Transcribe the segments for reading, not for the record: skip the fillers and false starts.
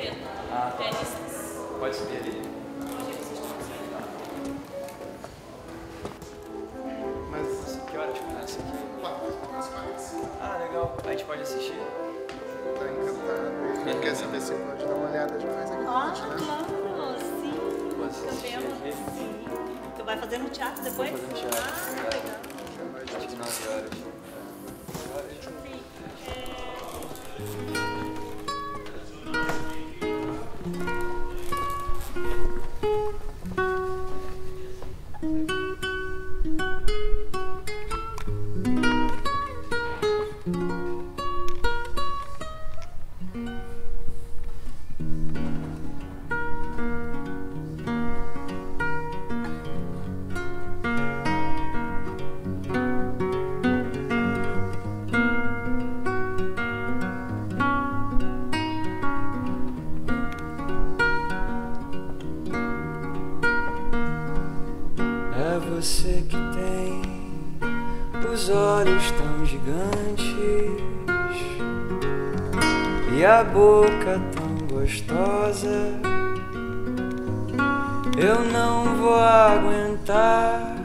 Ah, tá. Pianistas. Pode subir ali. Mas que hora começa aqui? Ah, legal. A gente pode assistir? Tá encantado. Quer saber se pode dar uma olhada demais aqui? Ah, Né? claro, sim. Posso assistir aqui? Sim. Tu vai fazer no teatro depois? Vou fazer no teatro. Ah, legal. Acho que 9 horas. Sim. É você que tem os olhos tão gigantes e a boca tão gostosa. Eu não vou aguentar.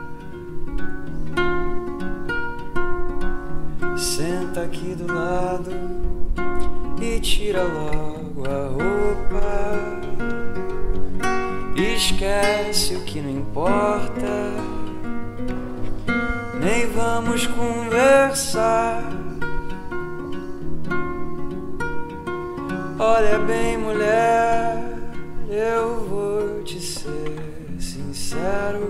Senta aqui do lado e tira logo a roupa. Esquece o que não importa, nem vamos conversar. Olha bem, mulher, eu vou te ser sincero.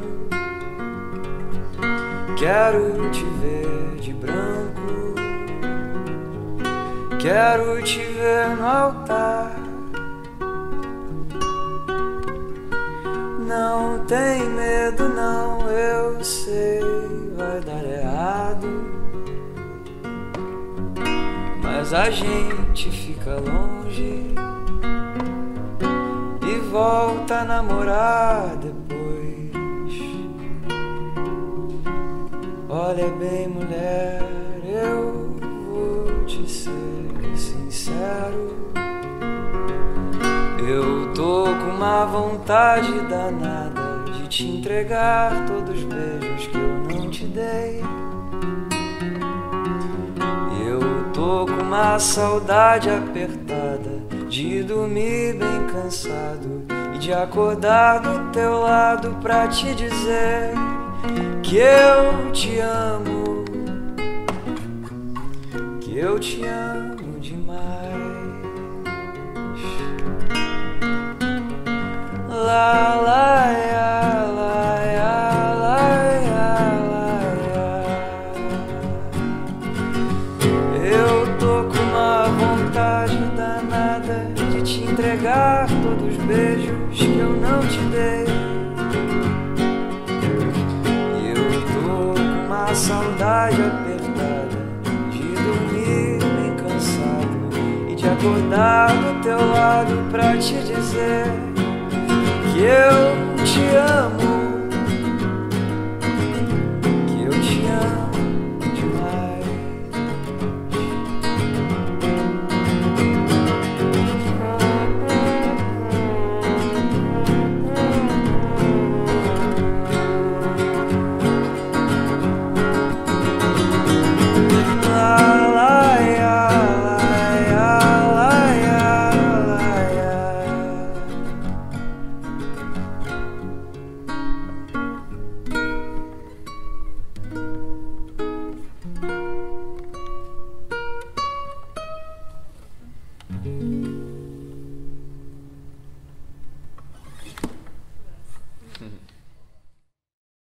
Quero te ver de branco, quero te ver no altar. Não tem medo não, eu sei, vai dar errado, mas a gente fica longe e volta a namorar depois. Olha bem, mulher, eu vou te ser sincero. Eu tô com uma vontade danada de te entregar todos os beijos que eu não te dei. Eu tô com uma saudade apertada de dormir bem cansado e de acordar do teu lado pra te dizer que eu te amo, que eu te amo demais. La la ya, la ya, la ya, la ya. Eu tô com uma vontade danada de te entregar todos os beijos que eu não te dei. E eu tô com uma saudade apertada de dormir bem cansado e de acordar do teu lado pra te dizer que eu te amo,